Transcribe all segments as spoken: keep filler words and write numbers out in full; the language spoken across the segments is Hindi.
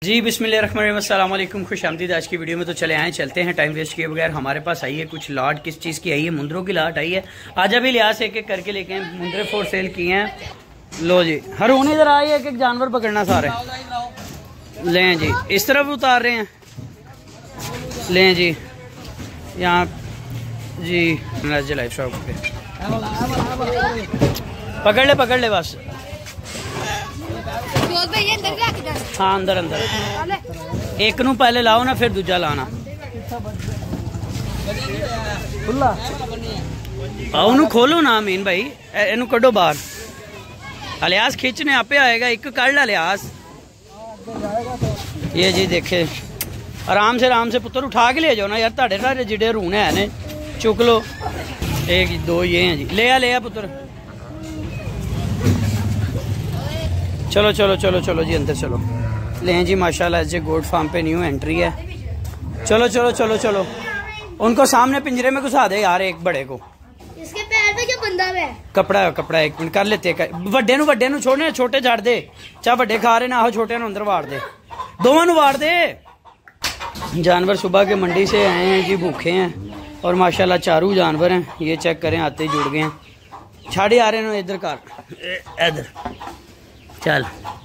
जी बिस्मिल्लाहिर्रहमानिर्रहीम, अस्सलाम वालेकुम, खुश आमदीद। आज की वीडियो में तो चले आए, चलते हैं टाइम वेस्ट किए बगैर। हमारे पास आई है कुछ लाट, किस चीज़ की आई है? मुंदरों की लाट आई है। आज अभी लिहाज एक एक करके लेके हैं, मुंदरे फोर सेल किए हैं। लो जी, हर होने इधर आए, एक एक जानवर पकड़ना सारे। लें जी, इस तरफ उतार रहे हैं। लें जी, यहाँ जी लाइफ शॉप पे पकड़ ले पकड़ ले बस। हाँ अंदर अंदर एक नू पहले लाओ ना, फिर दूजा लाना। आओ खोलो ना अमीन भाई, एनू कड्डो बाहर। अलियास खींचने आपे आएगा, एक कड़ ला लियास। ये जी देखे, आराम से आराम से पुत्र उठा के ले जाओ ना यार, ताड़े ताड़े जिडे रून है ने, चुक लो। एक दो ये हैं जी, ले आ ले आ पुत्र। चलो चलो चलो चलो जी अंदर चलो। लें जी माशाल्लाह जी, गोट फार्म पे न्यू एंट्री है। चलो चलो चलो चलो, उनको सामने पिंजरे में घुसा दे यार, एक बड़े को। इसके पैर पे क्या बंधा है? कपड़ा है कपड़ा, एक मिनट कर लेते कर। वड्डे नु वड्डे नु छोड़ने, छोटे झाड़ दे। चाह वड्डे खा रहे ना, आहो छोटे नु अंदर वाड़ दे, दोवां नु वाड़ दे। जानवर सुबह के मंडी से आए हैं जी, भूखे हैं और माशाल्लाह चारू जानवर हैं। ये चेक करें, आते ही जुड़ गए हैं। छाड़े आ रहे हैं इधर कर, इधर चल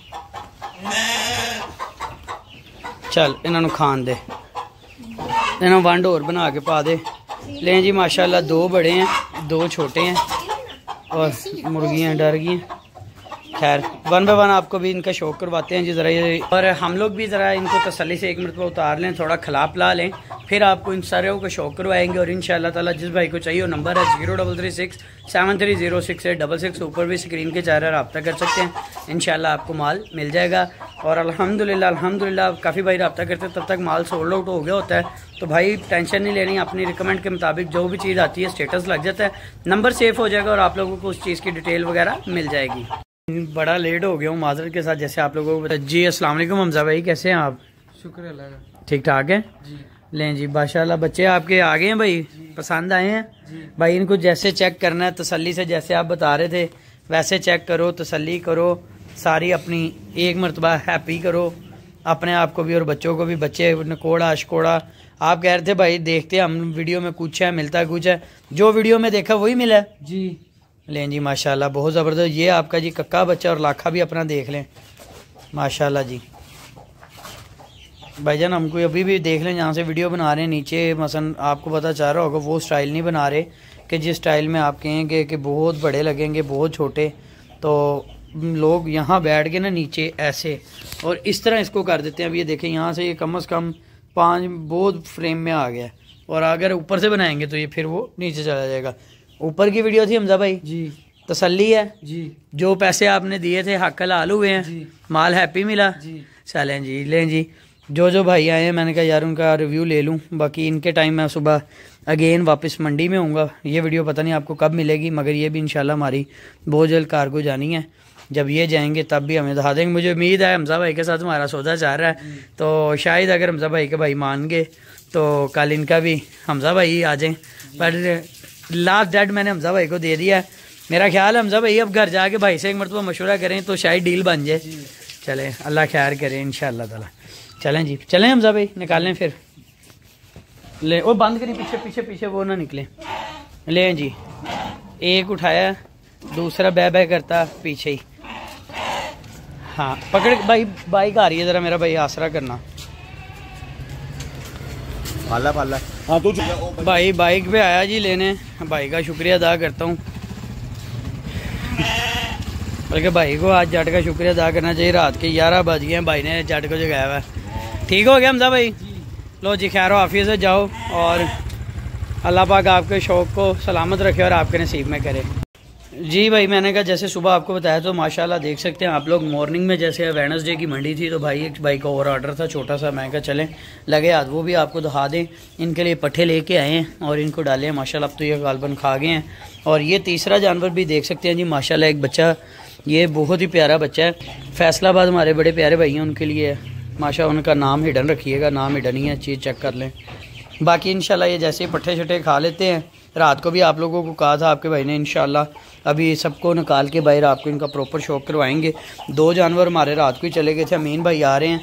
चल, इन्हों खान दे, इन्हों वंड और बना के पा दे। लें जी माशाल्लाह, दो बड़े हैं, दो छोटे हैं और मुर्गियाँ डर गई हैं। खैर वन बाय वन आपको भी इनका शौक करवाते हैं जी ज़रा ये, और हम लोग भी ज़रा इनको तसल्ली से एक मिनट पर उतार लें, थोड़ा खिला पिला लें, फिर आपको इन सारे को शौक करवाएंगे। और इंशाल्लाह ताला जिस भाई को चाहिए वो नंबर है zero double three six seven three zero six eight double six, ऊपर भी स्क्रीन के चाह रब्ता कर सकते हैं। इंशाल्लाह आपको माल मिल जाएगा। और अल्हम्दुलिल्लाह अल्हम्दुलिल्लाह काफ़ी भाई रब्ता करते हैं, तब तक माल सोल्ड आउट हो गया होता है। तो भाई टेंशन नहीं लेनी, अपनी रिकमेंड के मुताबिक जो भी चीज़ आती है स्टेटस लग जाता है, नंबर सेव हो जाएगा और आप लोगों को उस चीज़ की डिटेल वगैरह मिल जाएगी। बड़ा लेट हो गया हूँ माजरत के साथ, जैसे आप लोगों को जी। अस्सलाम वालेकुम हमजा भाई, कैसे हैं आप? शुक्र अल्लाह का, ठीक ठाक है जी। लें जी माशाल्लाह, बच्चे आपके आ गए हैं भाई, पसंद आए हैं जी। भाई। इनको जैसे चेक करना है तसल्ली से, जैसे आप बता रहे थे वैसे चेक करो, तसल्ली करो सारी, अपनी एक मरतबा हैप्पी करो अपने आप को भी और बच्चों को भी। बच्चे नकोड़ा शकोड़ा, आप कह रहे थे भाई देखते हम वीडियो में कुछ है, मिलता कुछ है, जो वीडियो में देखा वही मिला जी। लें जी माशाल्लाह, बहुत ज़बरदस्त। ये आपका जी कक्का बच्चा, और लाखा भी अपना देख लें माशाल्लाह जी। भाईजान हमको अभी भी देख लें, जहाँ से वीडियो बना रहे हैं नीचे मसलन आपको पता चल रहा होगा, वो स्टाइल नहीं बना रहे कि जिस स्टाइल में आप कहेंगे कि बहुत बड़े लगेंगे बहुत छोटे, तो लोग यहाँ बैठ के ना नीचे ऐसे और इस तरह इसको कर देते हैं। अब ये देखें, यहाँ से ये कम अज़ कम पाँच बहुत फ्रेम में आ गया, और अगर ऊपर से बनाएंगे तो ये फिर वो नीचे चला जाएगा। ऊपर की वीडियो थी हमजा भाई जी, तसल्ली है जी। जो पैसे आपने दिए थे हक हलाल हुए हैं जी। माल हैप्पी मिला जी। चलें जी। लें जी, जो जो भाई आए हैं मैंने कहा यार उनका रिव्यू ले लूँ। बाकी इनके टाइम मैं सुबह अगेन वापस मंडी में हूँगा। ये वीडियो पता नहीं आपको कब मिलेगी, मगर ये भी इंशाल्लाह हमारी बहुत जल्द कार्गो जानी है। जब ये जाएंगे तब भी हमें दिखा देंगे। मुझे उम्मीद है हमजा भाई के साथ हमारा सौदा चल रहा है, तो शायद अगर हमजा भाई के भाई मान गए तो कल इनका भी हमजा भाई आ जाएँ। पर लास्ट डेट मैंने हमजा भाई को दे दिया है। मेरा ख्याल है हमजा भाई अब घर जाके भाई से एक मरतबा मशवरा करें तो शायद डील बन जाए। चलें अल्लाह खैर करे इंशाल्लाह ताला। चलें जी, चलें हमजा भाई, निकालें फिर। ले वो बंद करी, पीछे पीछे पीछे वो ना निकले। लें जी, एक उठाया, दूसरा बै बै करता पीछे ही। हाँ पकड़ भाई, बाइक आ रही है, ज़रा मेरा भाई आसरा करना। पाला पाला हाँ तो भाई बाइक पे आया जी लेने, भाई का शुक्रिया अदा करता हूँ। बल्कि भाई को आज जट का शुक्रिया अदा करना चाहिए। रात के ग्यारह बज गए हैं, भाई ने जट को जगाया हुआ है। ठीक हो गया हमजा भाई? लो जी, खैर आफियत से जाओ और अल्लाह पाक आपके शौक़ को सलामत रखे और आपके नसीब में करे। जी भाई, मैंने कहा जैसे सुबह आपको बताया तो माशाल्लाह देख सकते हैं आप लोग। मॉर्निंग में जैसे वेडनेसडे की मंडी थी तो भाई एक भाई का और ऑर्डर था छोटा सा, मैं कहा चलें लगे हाथ वो भी आपको दिखा दें। इनके लिए पट्ठे लेके आए हैं और इनको डाले हैं माशाल्लाह। अब तो ये गालबन खा गए हैं। और ये तीसरा जानवर भी देख सकते हैं जी माशाल्लाह, एक बच्चा, ये बहुत ही प्यारा बच्चा है। फैसलाबाद हमारे बड़े प्यारे भाई हैं, उनके लिए माशा उनका नाम हिडन रखिएगा, नाम हिडन ही है, चीज़ चेक कर लें। बाकी इंशाल्लाह ये जैसे ही पट्ठे शट्ठे खा लेते हैं, रात को भी आप लोगों को कहा था आपके भाई ने, इंशाल्लाह अभी सबको निकाल के बाहर आपको इनका प्रॉपर शौक करवाएंगे। दो जानवर हमारे रात को ही चले गए थे। अमीन भाई आ रहे हैं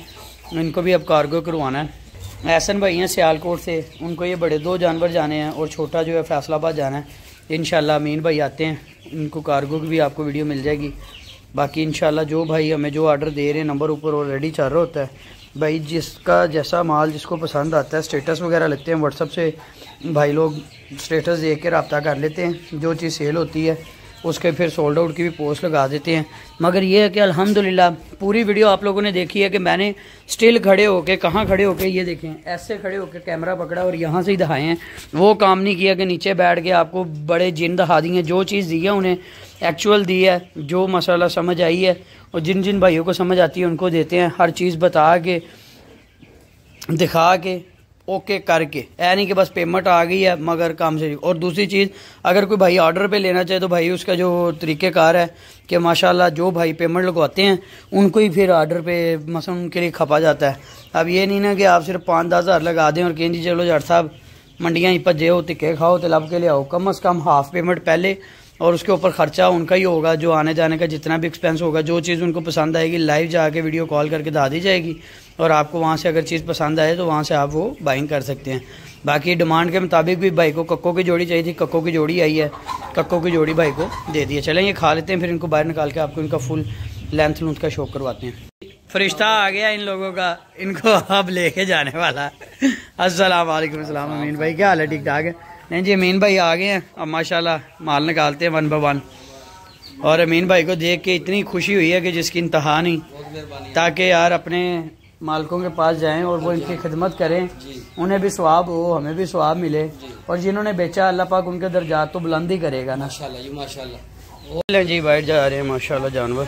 इनको भी अब कार्गो करवाना है। एहसन भाई हैं सियालकोट से, उनको ये बड़े दो जानवर जाने हैं और छोटा जो है फैसलाबाद जाना है। इंशाल्लाह अमीन भाई आते हैं, इनको कार्गो की भी आपको वीडियो मिल जाएगी। बाकी इंशाल्लाह जो भाई हमें जो ऑर्डर दे रहे हैं नंबर ऊपर ऑलरेडी चल रहा होता है भाई, जिसका जैसा माल जिसको पसंद आता है स्टेटस वगैरह लेते हैं व्हाट्सअप से, भाई लोग स्टेटस देख के रब्ता कर लेते हैं। जो चीज़ सेल होती है उसके फिर सोल्ड आउट की भी पोस्ट लगा देते हैं। मगर ये है कि अल्हम्दुलिल्लाह पूरी वीडियो आप लोगों ने देखी है कि मैंने स्टिल खड़े होके, कहाँ खड़े होके, ये देखें ऐसे खड़े होके कैमरा पकड़ा और यहाँ से ही दिखाए हैं। वो काम नहीं किया कि नीचे बैठ के आपको बड़े जिन दिखा दिए। जो चीज़ दी है उन्हें एक्चुअल दी है, जो मसाला समझ आई है और जिन जिन भाइयों को समझ आती है उनको देते हैं। हर चीज़ बता के दिखा के ओके करके, ऐ नहीं कि बस पेमेंट आ गई है मगर काम से। और दूसरी चीज़, अगर कोई भाई ऑर्डर पे लेना चाहे तो भाई उसका जो तरीक़ेकार है कि माशाल्लाह जो भाई पेमेंट लगवाते हैं उनको ही फिर ऑर्डर पे मसलन उनके लिए खपा जाता है। अब ये नहीं ना कि आप सिर्फ पाँच दस हज़ार लगा दें और कहें जी चलो जट साहब मंडियाँ ही भजे हो, टिक्के खाओ तो लब के ले आओ। कम अज़ कम हाफ पेमेंट पहले और उसके ऊपर ख़र्चा उनका ही होगा, जो आने जाने का जितना भी एक्सपेंस होगा। जो चीज़ उनको पसंद आएगी लाइव जाके वीडियो कॉल करके दा दी जाएगी और आपको वहाँ से अगर चीज़ पसंद आए तो वहाँ से आप वो बाइंग कर सकते हैं। बाकी डिमांड के मुताबिक भी भाई को कक्को की जोड़ी चाहिए थी, कक्को की जोड़ी आई है, कक्को की जोड़ी भाई को दे दी है। चलें ये खा लेते हैं, फिर इनको बाहर निकाल के आपको इनका फुल लेंथ लूंथ का शो करवाते हैं। फरिश्ता आ गया इन लोगों का, इनको अब लेके जाने वाला। अस्सलाम वालेकुम। सलाम अमीन भाई, क्या हाल है? ठीक ठाक है? नहीं जी अमीन भाई आ गए हैं, अब माशाल्लाह माल निकालते हैं वन बाय वन। और अमीन भाई को देख के इतनी खुशी हुई है कि जिसकी इंतहा नहीं, ताकि यार अपने मालिकों के पास जाएं और वो इनकी खिदमत करें, उन्हें भी सवाब हो, हमें भी सवाब मिले। और जिन्होंने बेचा अल्लाह पाक उनके दर्जात तो बुलंद ही करेगा ना। माशाल्लाह जी माशाल्लाह। ले जी बाहर जा रहे हैं माशाल्लाह जानवर।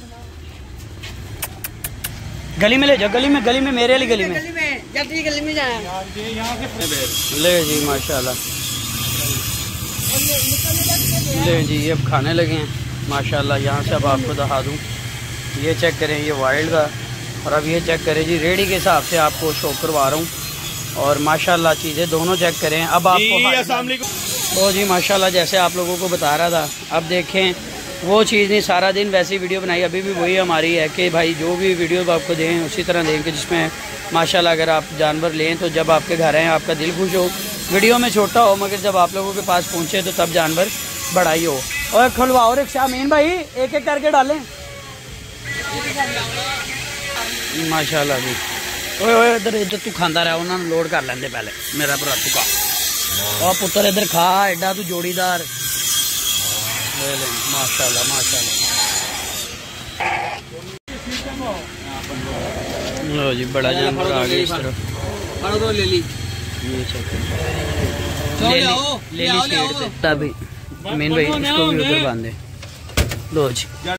गली में ले जाओ, गली में, गली में मेरे वाली गली में, गली में जाना। ले जी माशाल्लाह, ले जी ये अब खाने लगे हैं माशाल्लाह। यहाँ से अब आपको दिखा दूँ, ये चेक करें, ये वाइल्ड का। और अब ये चेक करें जी, रेडी के हिसाब से आपको शो करवा रहा हूँ। और माशाल्लाह चीज़ें दोनों चेक करें। अब आपको तो जी माशाल्लाह जैसे आप लोगों को बता रहा था, अब देखें वो चीज़ नहीं, सारा दिन वैसी वीडियो बनाई। अभी भी वही हमारी है कि भाई जो भी वीडियो आपको दें उसी तरह दें कि जिसमें माशाल्लाह अगर आप जानवर लें तो जब आपके घर आएँ आपका दिल खुश हो। वीडियो में छोटा हो मगर जब आप लोगों के पास पहुँचे तो तब जानवर बड़ा ही हो। और खुलवाओ रिक्शा अमीन भाई, एक एक करके डालें माशाल्लाह जी। ओए ओए इधर इधर तू खांदा रहा, उन्होंने लोड कर लेंदे पहले मेरा भरा तू का। और पुत्र इधर खा, एडा तू जोड़ीदार। माशाल्लाह माशाल्लाह। लो जी बड़ा जानवर आ गया इस तरफ। ले ली ये चेक ले ली, ले ली तभी अमीन भाई इसको भी उधर बांधे। लो जी।